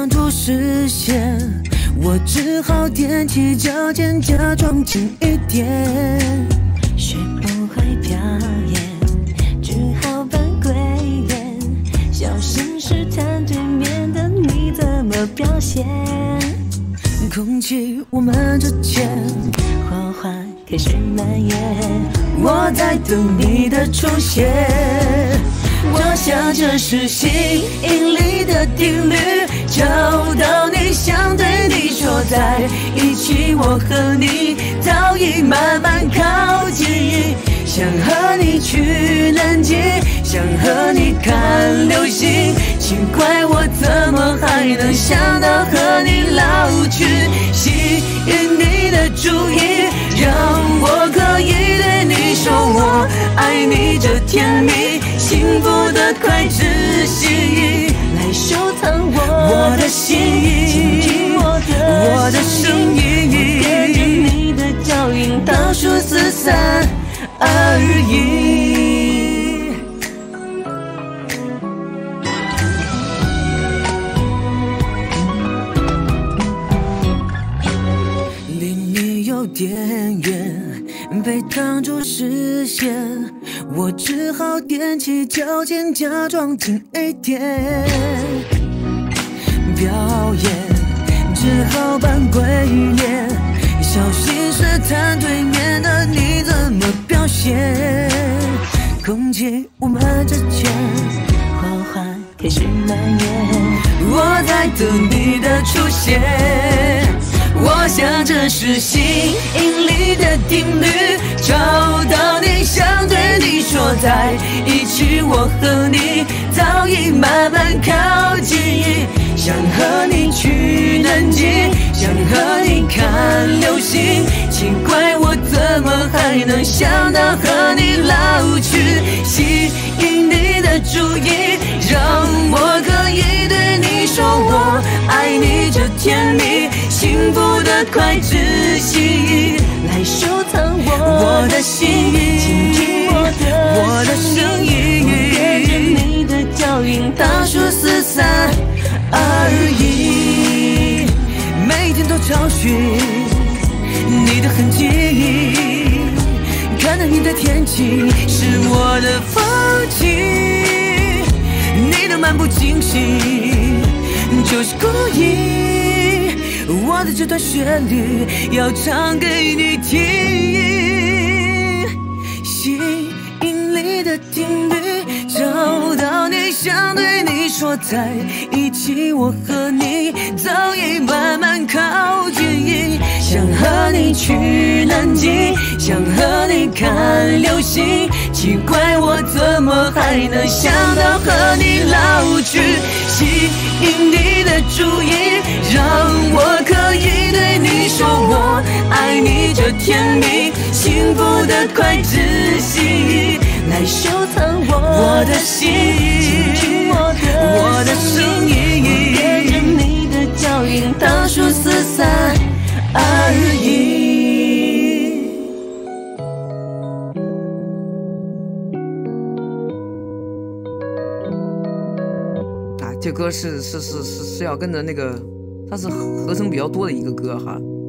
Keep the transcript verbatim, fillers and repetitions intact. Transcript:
挡住视线，我只好踮起脚尖，假装近一点。学不会表演，只好扮鬼脸，小心试探对面的你怎么表现。空气我们之间，火花开始蔓延，我在等你的出现。我想这是吸引力的定律，找到你，想对你说在一起，我和你早已慢慢靠近，想和你去南极，想和你看流星，奇怪我怎么还能想到和你老去，吸引你的注意，让我可以对你说我爱你，这甜蜜幸福的快窒息，来收藏我我的心意，倾听我的我的声音，跟着你的脚印，倒数四三二一。离你有点远，被挡住视线，我只好踮起脚尖，假装近一点。表演只好扮鬼脸，小心试探对面的你怎么表现。空气我们之间，火花开始蔓延，我在等你的出现。我想这是吸引力的定律，找到你，想对你说在一起，我和你早已慢慢靠近，想和你去南极，想和你看流星，奇怪我怎么还能想到和你老去，吸引你的注意，让我可以对你说我爱你，这甜蜜幸福的快窒息，来收藏我我的心意，倾听我的我的声音，跟着你的脚印，倒数四三二一，每天都找寻你的痕迹，看到你的天气是我的风景，你的漫不经心就是故意，我的这段旋律要唱给你听。吸引力的定律，找到你，想对你说在一起，我和你早已慢慢靠近，想和你去南极，想和你看流星，奇怪我怎么还能想到和你老去，吸引你的注意，让我可以对你说我爱你，这甜蜜幸福的快窒息，来收藏我我的心意，倾听我的我的声音，跟着你的脚印，倒数四三二一。 这歌是是是是是要跟着那个，它是合成比较多的一个歌哈。